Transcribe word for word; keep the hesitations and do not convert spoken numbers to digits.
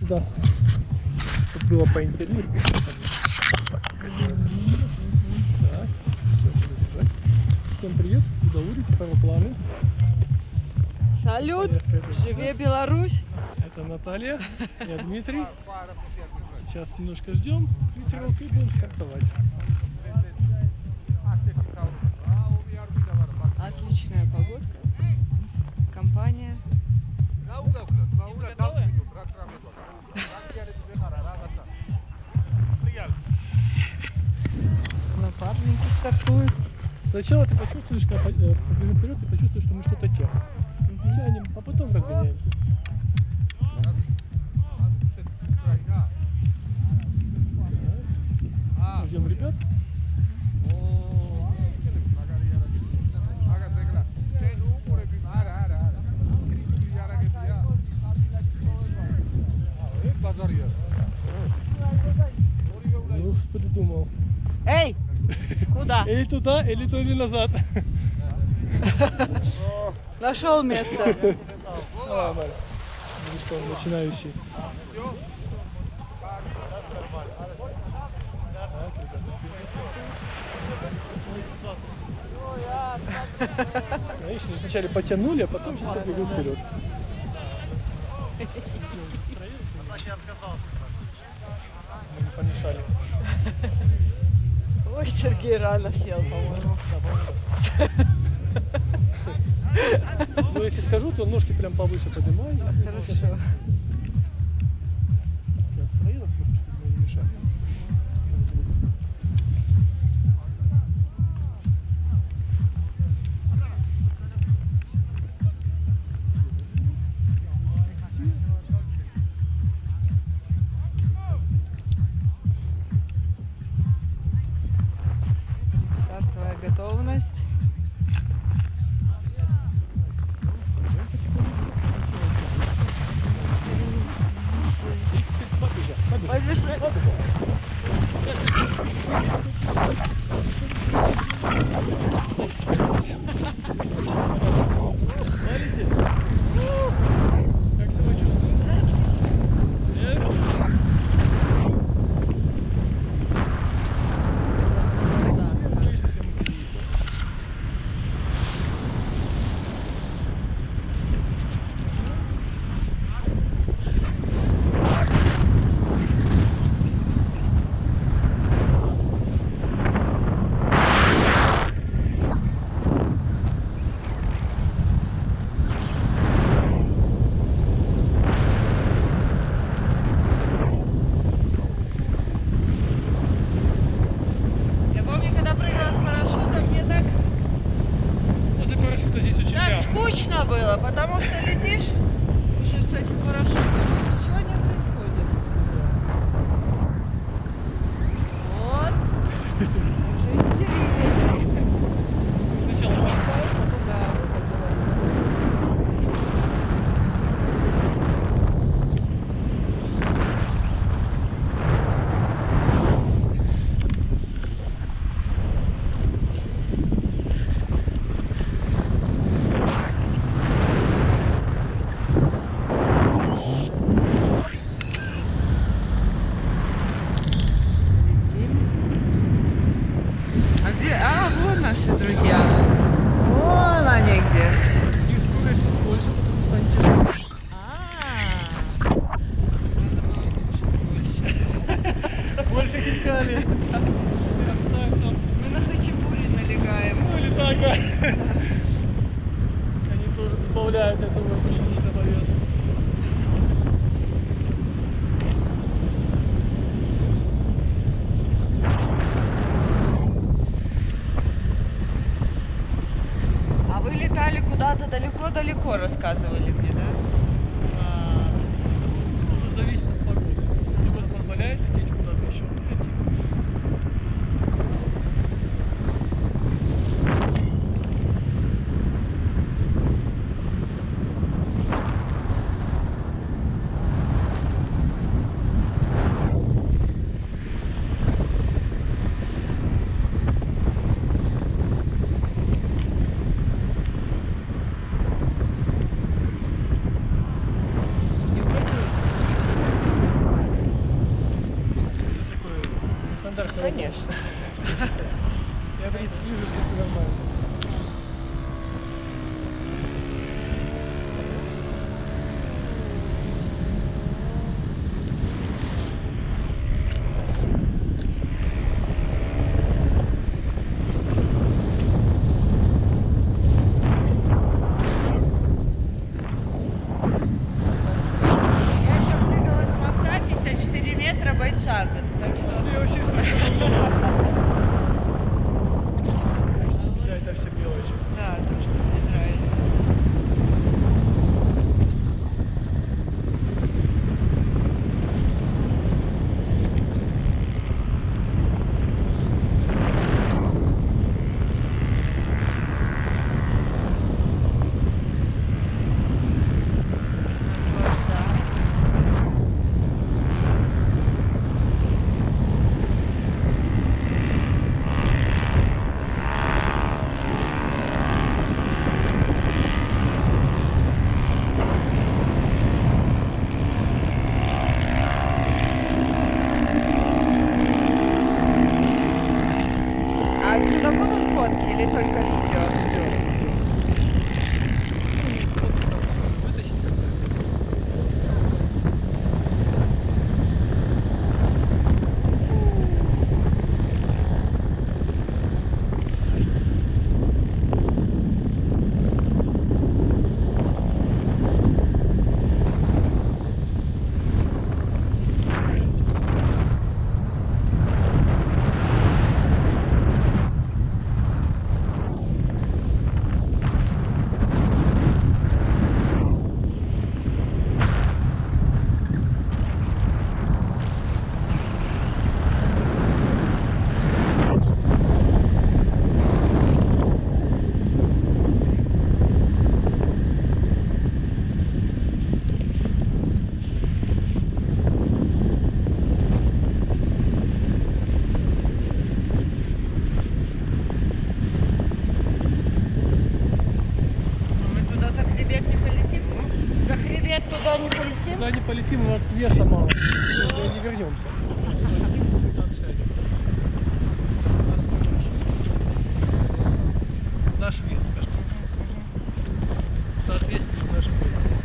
сюда, чтобы было поинтереснее. Так, все, всем привет, Удаурик, парапланы. Салют, живе Беларусь! Это Наталья, я Дмитрий. Сейчас немножко ждем ветерок и будем стартовать. Отличная погодка, компания. Напарники стартуют. Сначала ты почувствуешь, когда побежим вперед, ты почувствуешь, что мы что-то тянем. Тянем, а потом разгоняемся. Ждем ребят. Ну, придумал. Эй, куда? Или туда, или то, или назад. Нашел место. Нормально. Ну что, он начинающий. Видишь, мы вначале потянули, а потом сейчас побегу вперед. Мы не помешали. Ой, Сергей рано сел, по-моему. Ну, если скажу, то ножки прям повыше поднимай. Хорошо. Я остановила, просто чтобы не мешать. Стартовая готовность. Побежали. Как себя чувствуешь? Я помню, когда прыгала с парашютом, мне так, Возле парашюта здесь очень так мягко. скучно было, потому что летишь еще с этим парашютом, ничего не происходит. Вот. Уже интересно. Сначала мотаем, потом Да. А где? А, вон наши друзья. Вон они где. и скорость больше, потому что они тяжелые. А, надо было кушать больше. Больше хинкали. Оставь там. Мы на хачапури налегаем. Ну или так, да. Они тоже добавляют этого приличного веса. А вы летали куда-то далеко-далеко, рассказывали мне, да? Класс. Уже зависит от погоды. Если погода позволяет лететь куда-то еще, то летим. Конечно. Я в принципе вижу, что это нормально. Я еще прыгала с моста пятьдесят четыре метра байджампинг, так что... Мне вообще все Да, это все мелочи. Да, то, что мне нравится. Наслаждаюсь. А отсюда будут фотки или только видео? Вытащить как-то. Мы туда за хребет не полетим? За хребет туда не полетим? Туда не полетим, у нас веса мало. Мы не вернемся. Полетим, там сядем. У нас не маршрут. Наш вес, скажем. В соответствии с нашим весом.